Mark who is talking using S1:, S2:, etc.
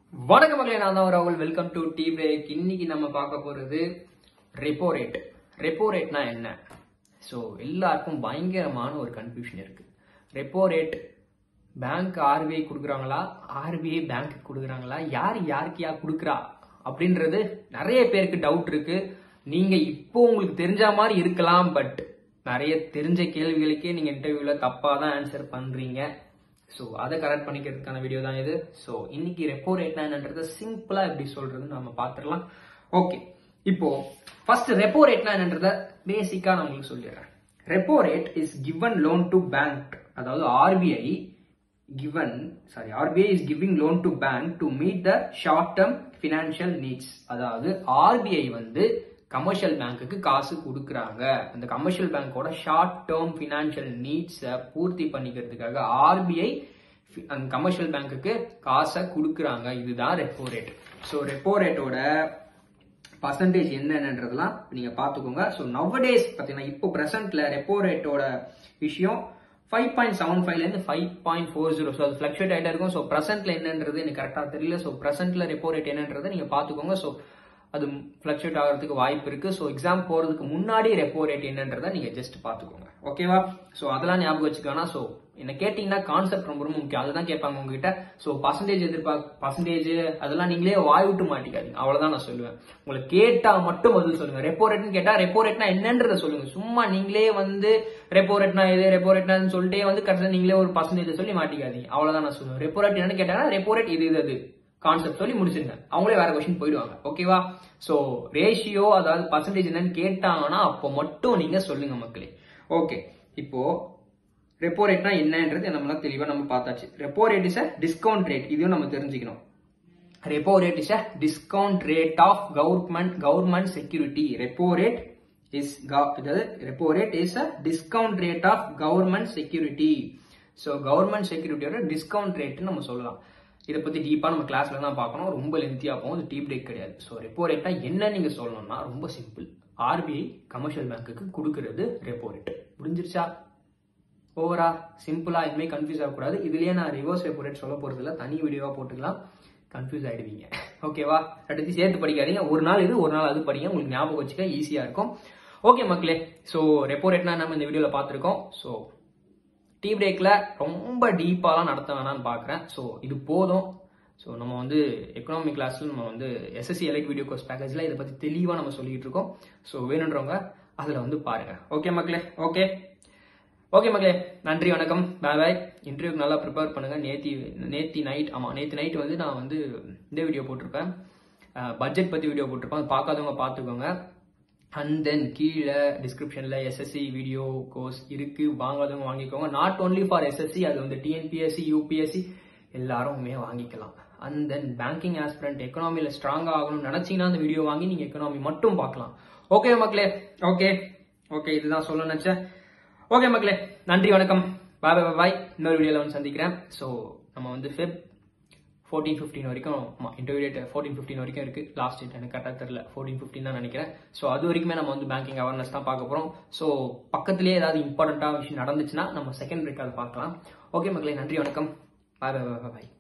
S1: வணக்கம் மக்களே, நான் தான் ராகுல். Welcome to tea break. இன்னைக்கு நம்ம பார்க்க போறது ரெப்போ ரேட். ரெப்போ ரேட்னா என்ன? ஸோ எல்லாருக்கும் பயங்கரமான ஒரு கன்ஃபியூஷன் இருக்கு. ரெப்போ ரேட் பேங்க் ஆர்பிஐ கொடுக்குறாங்களா, ஆர்பிஐ பேங்க் கொடுக்குறாங்களா, யாருக்கு கொடுக்குறா அப்படின்றது நிறைய பேருக்கு டவுட் இருக்கு. நீங்க இப்போ உங்களுக்கு தெரிஞ்ச மாதிரி இருக்கலாம், பட் நிறைய தெரிஞ்ச கேள்விகளுக்கே நீங்க இன்டர்வியூல தப்பா தான் ஆன்சர் பண்றீங்க. ஸோ அதை கரெக்ட் பண்ணிக்கிறதுக்கான வீடியோ தான் இது. ஸோ இன்னைக்கு ரெப்போ ரேட்னா என்னன்றதை சிம்பிளா எப்படி சொல்றதுன்னு நம்ம பார்த்துடலாம். ஓகே, இப்போ ஃபர்ஸ்ட் ரெப்போ ரேட்னா என்னன்றதை பேசிக்கா நான் உங்களுக்கு சொல்லிடுறேன். Repo rate is given loan to bank, அதாவது RBI is giving loan to bank to meet the short term financial needs. அதாவது ஆர்பிஐ வந்து கமர்ஷியல் பேங்க்குக்கு காசு கொடுக்கறாங்க. அந்த கமர்ஷியல் பேங்கோட ஷார்ட் டேர்ம் பினான்சியல் நீட்ஸை பூர்த்தி பண்ணிக்கிறதுக்காக ஆர்பிஐ அந்த கமர்ஷியல் பேங்க்குக்கு காசை கொடுக்கறாங்க. இதுதான் ரெப்போ ரேட். ஸோ ரெப்போ ரேட்டோட பர்சன்டேஜ் என்னன்றதெல்லாம் நீங்க பாத்துக்கோங்க. ஸோ நவடேஸ் பாத்தீங்கன்னா இப்போ பிரசன்ட்ல ரெப்போ ரேட்டோட விஷயம் 5.75 இருந்து 5.40. ஸோ அது பிளக்சுவேட் ஆயிட்டே இருக்கும். ஸோ பிரசன்ட்ல என்னன்றது எனக்கு கரெக்டா தெரியல. ஸோ பிரசன்ட்ல ரெப்போ ரேட் என்னன்றதை நீங்க பாத்துக்கோங்க. ஸோ அது பிளக்சுவேட் ஆகிறதுக்கு வாய்ப்பு இருக்கு. ஸோ எக்ஸாம் போறதுக்கு முன்னாடி ரெப்போ ரேட் என்னன்றதை நீங்க ஜஸ்ட் பாத்துக்கோங்க. ஓகேவா? ஸோ அதெல்லாம் ஞாபகம் வச்சுக்கோனா. ஸோ என்ன கேட்டீங்கன்னா கான்செப்ட் ரொம்ப முக்கியம். அதுதான் கேட்பாங்க உங்ககிட்ட. ஸோ பர்சன்டேஜ் அதெல்லாம் நீங்களே வாய் விட்டு மாட்டிக்காதீங்க. அவ்வளவுதான் நான் சொல்லுவேன். உங்களை கேட்டா மட்டும் பதில் சொல்லுங்க. ரெப்போ ரேட்னு கேட்டா ரெப்போ ரேட்னா என்னன்றதை சொல்லுங்க. சும்மா நீங்களே வந்து ரெப்போ ரேட்னா இது, ரெப்போ ரேட்னான்னு சொல்லிட்டே வந்து கடைசியில் நீங்களே ஒரு பர்சன்டேஜ் சொல்லி மாட்டிக்காதீங்க. அவ்வளவுதான் நான் சொல்லுவேன். ரெப்போ ரேட் என்னன்னு கேட்டாங்கன்னா ரெப்போ ரேட் இது கான்செப்ட் சொல்லி முடிச்சிருங்க. அவங்களே வேற கொஸ்டின் போயிடுவாங்க. ஓகேவா? சோ ரேஷியோ அதாவது பர்சன்டேஜ் என்னன்னு கேட்டாங்கன்னா அப்போ மட்டும் நீங்க சொல்லுங்க மக்களே. ஓகே, இப்போ ரெப்போ ரேட்னா என்னன்றது நம்ம தெளிவா நம்ம பார்த்தாச்சு. Repo rate is a discount rate. இதையும் நம்ம தெரிஞ்சுக்கணும். Repo rate is a discount rate of government security. Repo rate is a discount rate of government security. So government செக்யூரிட்டியோட டிஸ்கவுண்ட் ரேட் நம்ம சொல்லலாம். இதை பத்தி டீப்பா நம்ம கிளாஸ்ல தான் பார்க்கணும். ரொம்ப லென்த்தியா போகும். இது டீப் பிரேக் கிடையாது. ஸோ ரெப்போ ரேட்னா என்ன நீங்க சொல்லணும்னா ரொம்ப சிம்பிள். ஆர்பிஐ கமர்ஷியல் பேங்க்குக்கு கொடுக்கறது ரெப்போ ரேட். முடிஞ்சிருச்சா? ஓவரா சிம்பிளா எதுவுமே கன்ஃபியூஸ் ஆகக்கூடாது. இதுலயே நான் ரிவர்ஸ் ரெப்போ ரேட் சொல்ல போறது இல்லை. தனி வீடியோவா போட்டுக்கலாம். கன்ஃபியூஸ் ஆயிடுவீங்க. ஓகேவா? அடுத்து சேர்த்து படிக்காதீங்க. ஒரு நாள் இது ஒரு நாள் அது படிங்க. உங்களுக்கு ஞாபகம் வச்சுக்க ஈஸியா இருக்கும். ஓகே மக்களே, ஸோ ரெப்போ ரேட்னா நம்ம இந்த வீடியோல பார்த்திருக்கோம். ஸோ டீ பிரேக்ல ரொம்ப டீப்பாலாம் நடத்த வேணாம்னு பாக்குறேன். ஸோ இது போதும். ஸோ நம்ம வந்து எக்கனாமிக் கிளாஸ்ல நம்ம வந்து எஸ்எஸ்சி எலைட் வீடியோ கோர்ஸ் பேக்கேஜ்ல இதை பத்தி தெளிவா நம்ம சொல்லிட்டு இருக்கோம். ஸோ வேணுன்றவங்க அதுல வந்து பாருங்க. ஓகே மக்களே, ஓகே மக்களே, நன்றி, வணக்கம், பாய் பாய். இன்டர்வியூக்கு நல்லா ப்ரிப்பேர் பண்ணுங்க. நேத்தி நைட் வந்து நான் வந்து இந்த வீடியோ போட்டிருப்பேன், பட்ஜெட் பத்தி வீடியோ போட்டிருப்பேன். பார்க்காதவங்க பார்த்துக்கோங்க. அண்ட் தென் கீழே டிஸ்கிரிப்ஷன்ல எஸ்எஸ்சி வீடியோ கோர்ஸ் இருக்கு, வாங்காதவங்க வாங்கிக்கோங்க. நாட் ஓன்லி ஃபார் எஸ்எஸ்சி, அது வந்து டிஎன்பிஎஸ்சி யூபிஎஸ்சி எல்லாருமே வாங்கிக்கலாம். அண்ட் தென் பேங்கிங் ஆஸ்பிரண்ட் எக்கனாமில ஸ்ட்ராங்கா ஆகணும்னு நினைச்சீங்கன்னா அந்த வீடியோ வாங்கி நீங்க எக்கனாமி மட்டும் பார்க்கலாம். ஓகே மக்களே, ஓகே இதுதான் சொல்ல நினைச்சேன். ஓகே மக்களே, நன்றி, வணக்கம், பாய். இன்னொரு வீடியோல வந்து சந்திக்கிறேன். ஸோ நம்ம வந்து ஃபெப் 14-15 வரைக்கும் இன்டர்வியூ டேட் 14-15 வரைக்கும் இருக்கு. லாஸ்ட் டேட் எனக்கு கரெக்டாக தெரியல, 14-15 தான் நினைக்கிறேன். ஸோ அது வரைக்குமே நம்ம வந்து பேங்கிங் அவேர்னஸ் தான் பார்க்க போறோம். ஸோ பக்கத்திலேயே ஏதாவது இம்பார்ட்டன்டா விஷயம் நடந்துச்சுன்னா நம்ம செகண்ட் பிரேக் அதை பார்க்கலாம். ஓகே மக்களே, நன்றி, வணக்கம், பாய்.